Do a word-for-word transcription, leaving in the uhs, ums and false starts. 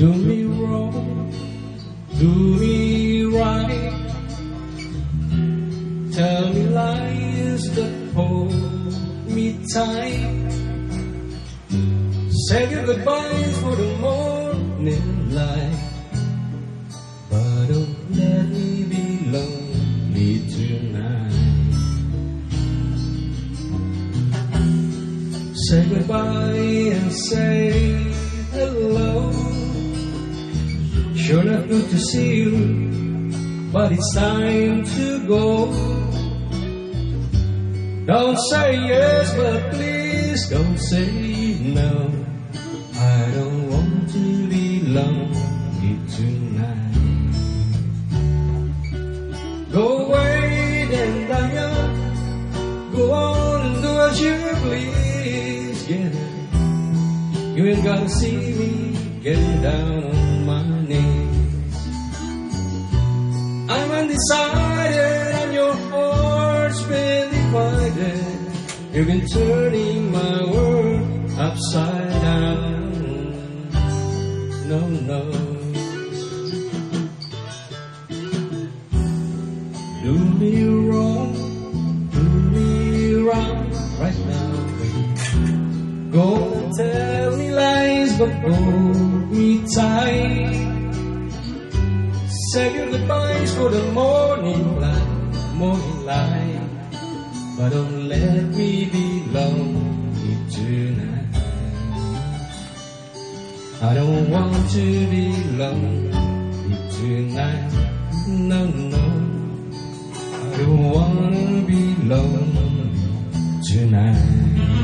Do me wrong, do me right. Tell me lies that hold me tight. Say your goodbyes for the morning light, but don't let me be lonely tonight. Say goodbye and say hello. Sure enough, good to see you, but it's time to go. Don't say yes, but please don't say no. I don't want to be lonely tonight. Go away then, Daniel. Go on and do as you please. Yeah, you ain't gotta see me getting down on my knees. I'm undecided and your heart's been divided. You've been turning my world upside down. No, no. Do me wrong, do me wrong right now. Go and tell me lies, but hold me tight. Say your goodbyes for the morning light, morning light, but don't let me be lonely tonight. I don't want to be lonely tonight. No, no, I don't wanna be lonely tonight.